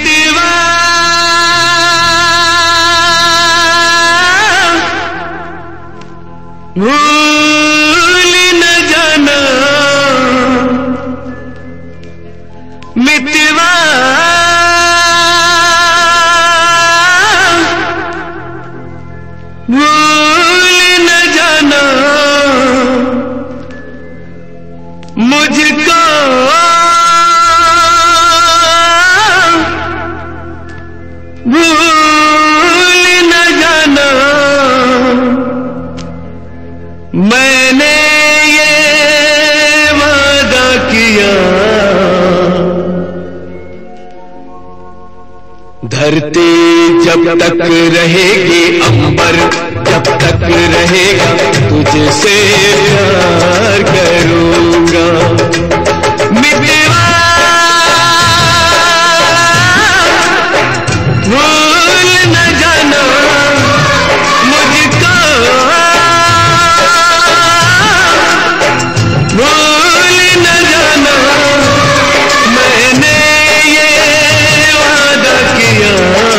मितवा भूल न जाना, मितवा भूल न जाना, मुझको भूल न जाना। मैंने ये वादा किया, धरती जब तक रहेगी, अंबर जब तक रहेगा, तुझसे प्यार करूंगा। मितवा भूल न जाना, मुझको भूल न जाना। मैंने ये वादा किया,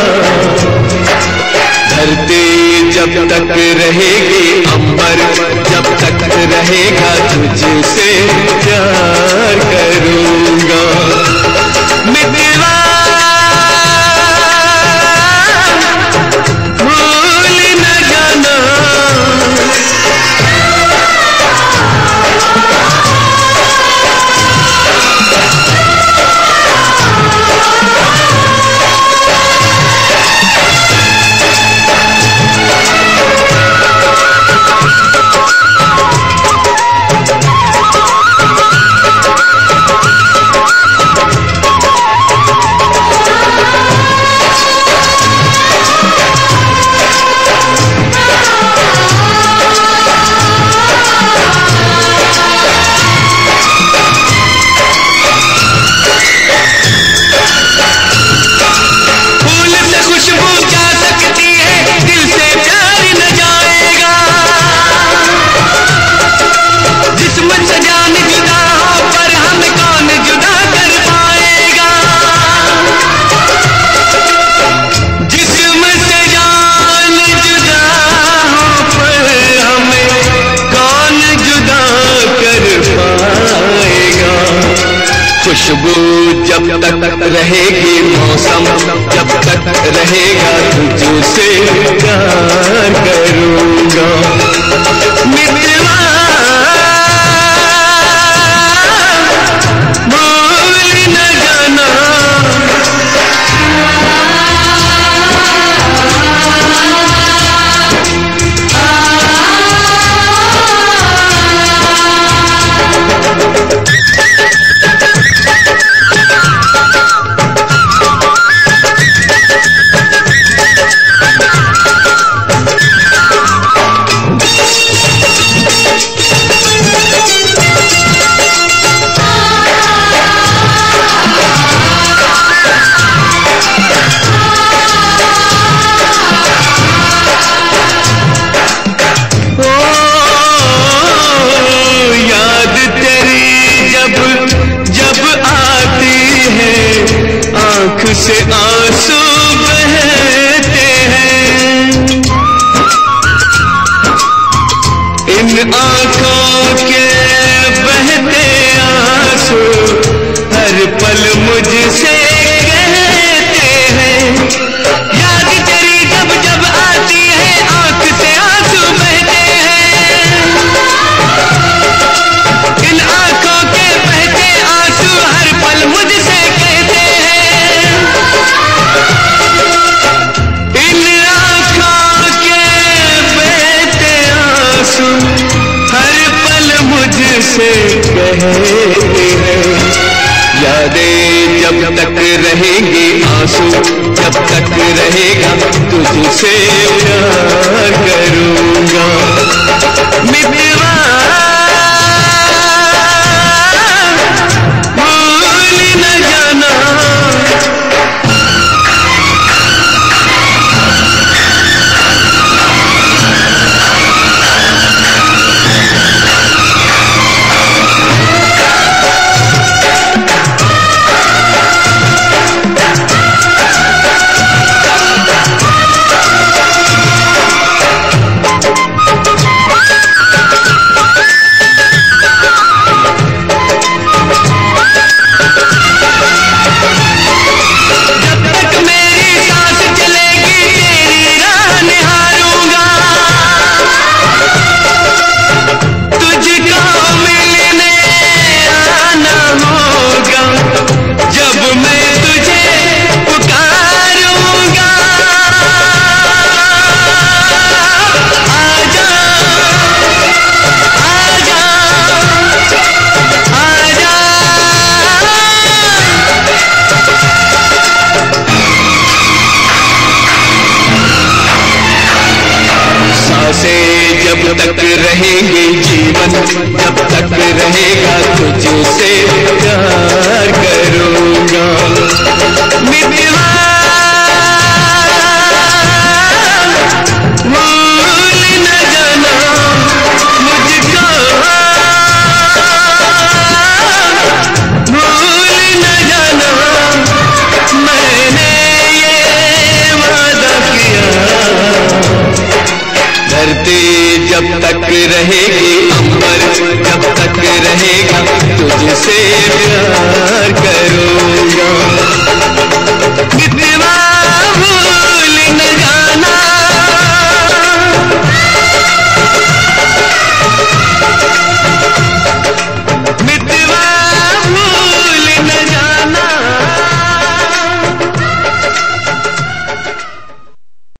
धरती जब तक रहेगी, अंबर जब तक रहेगा, तुझसे प्यार करूंगा। मितवा भूल न जाना। खुशबू जब तक रहेगी, मौसम जब तक रहेगा, तुझसे प्यार करूंगा। मितवा भूल न जाना। आँख से आंसू बहते हैं, इन आँखों के बहते आंसू हर पल मुझसे कहते हैं। याद तेरी जब जब आती है, आँख से आंसू बहते हैं, इन आँखों के बहते आंसू हर पल मुझसे कहते हैं। इन आँखों के बहते आंसू हर पल मुझसे कहते हैं। यादें जब तक रहेंगी, आंसू जब तक रहेगा, तुझसे प्यार करूंगा। मितवा भूल न जाना। रहेंगे जीवन, जब तक रहेगा तुझसे प्यार।